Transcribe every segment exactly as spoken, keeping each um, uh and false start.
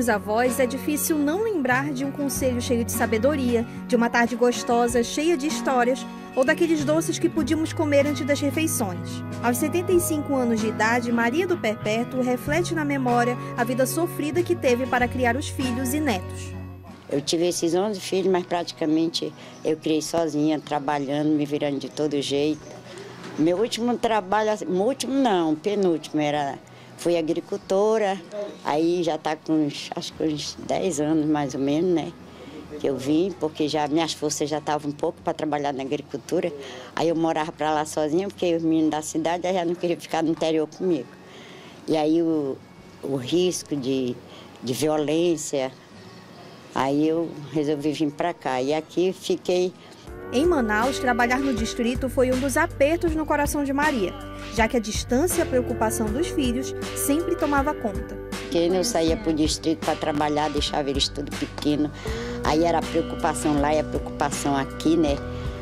os avós, é difícil não lembrar de um conselho cheio de sabedoria, de uma tarde gostosa, cheia de histórias, ou daqueles doces que podíamos comer antes das refeições. Aos setenta e cinco anos de idade, Maria do Perpétuo reflete na memória a vida sofrida que teve para criar os filhos e netos. Eu tive esses onze filhos, mas praticamente eu criei sozinha, trabalhando, me virando de todo jeito. Meu último trabalho, último não, penúltimo, era, fui agricultora, aí já está com uns, acho que uns dez anos mais ou menos, né? Que eu vim, porque já minhas forças já estavam um pouco para trabalhar na agricultura. Aí eu morava para lá sozinha, porque os meninos da cidade já não queriam ficar no interior comigo. E aí o, o risco de, de violência, aí eu resolvi vir para cá. E aqui fiquei. Em Manaus, trabalhar no distrito foi um dos apertos no coração de Maria, já que a distância e a preocupação dos filhos sempre tomava conta. Porque eu saía para o distrito para trabalhar, deixava eles tudo pequeno. Aí era a preocupação lá e a preocupação aqui, né?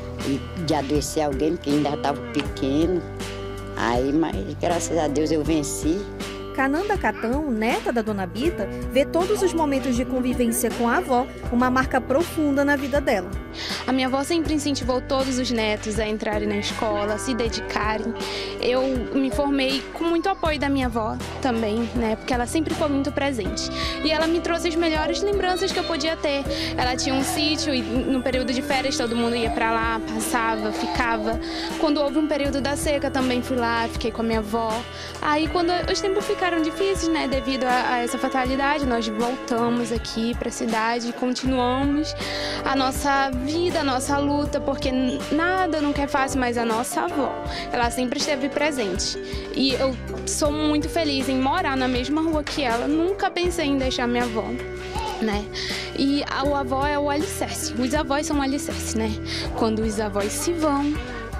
E de adoecer alguém, porque ainda estava pequeno. Aí, mas graças a Deus eu venci. Cananda Catão, neta da Dona Bita, vê todos os momentos de convivência com a avó uma marca profunda na vida dela. A minha avó sempre incentivou todos os netos a entrarem na escola, a se dedicarem. Eu me formei com muito apoio da minha avó também, né? Porque ela sempre foi muito presente. E ela me trouxe as melhores lembranças que eu podia ter. Ela tinha um sítio e no período de férias todo mundo ia para lá, passava, ficava. Quando houve um período da seca também fui lá, fiquei com a minha avó. Aí quando os tempos ficaram difíceis, né? Devido a, a essa fatalidade, nós voltamos aqui para a cidade e continuamos a nossa vida, a nossa luta, porque nada nunca é fácil, mas a nossa avó, ela sempre esteve presente. E eu sou muito feliz em morar na mesma rua que ela, nunca pensei em deixar minha avó, né? E a, o avó é o alicerce, os avós são o alicerce, né? Quando os avós se vão,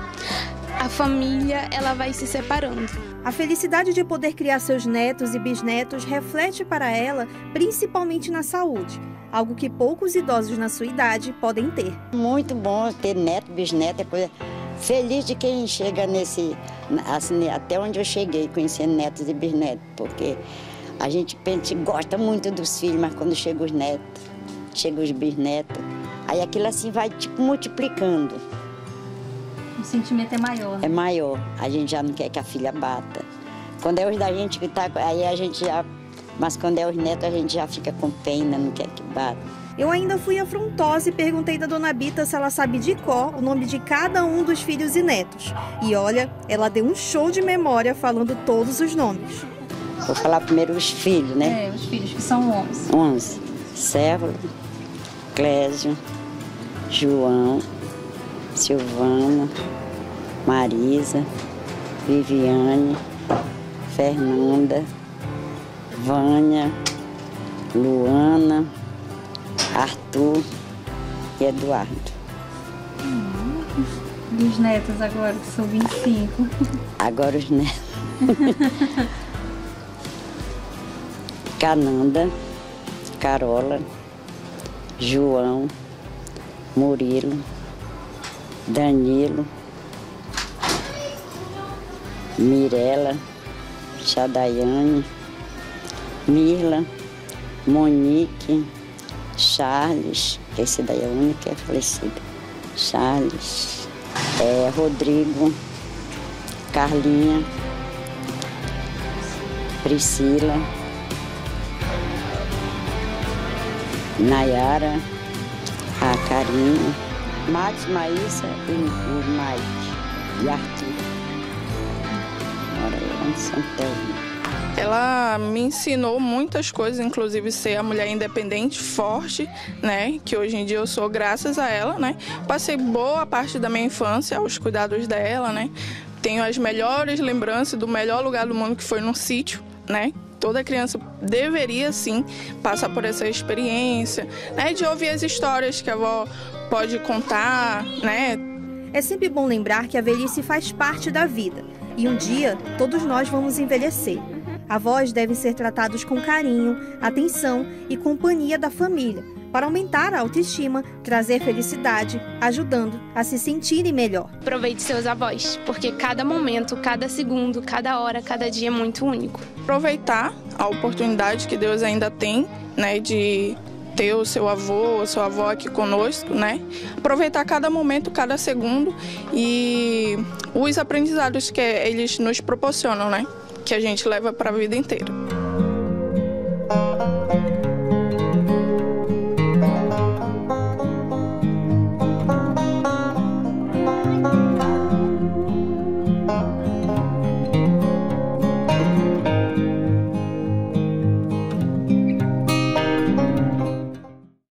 a família, ela vai se separando. A felicidade de poder criar seus netos e bisnetos reflete para ela principalmente na saúde, algo que poucos idosos na sua idade podem ter. Muito bom ter neto, bisneto, é coisa feliz de quem chega nesse, assim, até onde eu cheguei, conhecendo netos e bisnetos, porque a gente, a gente gosta muito dos filhos, mas quando chegam os netos, chegam os bisnetos, aí aquilo assim vai tipo multiplicando. O sentimento é maior. É maior. A gente já não quer que a filha bata. Quando é os da gente que tá, aí a gente já... Mas quando é os netos, a gente já fica com pena, não quer que bata. Eu ainda fui afrontosa e perguntei da Dona Bita se ela sabe de cor o nome de cada um dos filhos e netos. E olha, ela deu um show de memória falando todos os nomes. Vou falar primeiro os filhos, né? É, os filhos, que são onze. onze. Cévalo, Clésio, João, Silvana, Marisa, Viviane, Fernanda, Vânia, Luana, Arthur e Eduardo. Hum, e os netos agora, que são vinte e cinco. Agora os netos. Cananda, Carola, João, Murilo, Danilo, Mirela, Chadaiane, Mirla, Monique, Charles, que esse daí é o único que é falecido, Charles, é, Rodrigo, Carlinha, Priscila, Nayara, a Karine, Max, Maísa e, e Mike e Arthur. Mora lá em São Paulo. Ela me ensinou muitas coisas, inclusive ser a mulher independente, forte, né? Que hoje em dia eu sou graças a ela, né? Passei boa parte da minha infância aos cuidados dela, né? Tenho as melhores lembranças do melhor lugar do mundo, que foi num sítio, né? Toda criança deveria, sim, passar por essa experiência, né? De ouvir as histórias que a avó pode contar, né? É sempre bom lembrar que a velhice faz parte da vida. E um dia, todos nós vamos envelhecer. Avós devem ser tratados com carinho, atenção e companhia da família, para aumentar a autoestima, trazer felicidade, ajudando a se sentirem melhor. Aproveite seus avós, porque cada momento, cada segundo, cada hora, cada dia é muito único. Aproveitar a oportunidade que Deus ainda tem, né, de ter o seu avô, a sua avó aqui conosco, né? Aproveitar cada momento, cada segundo e os aprendizados que eles nos proporcionam, né? Que a gente leva para a vida inteira.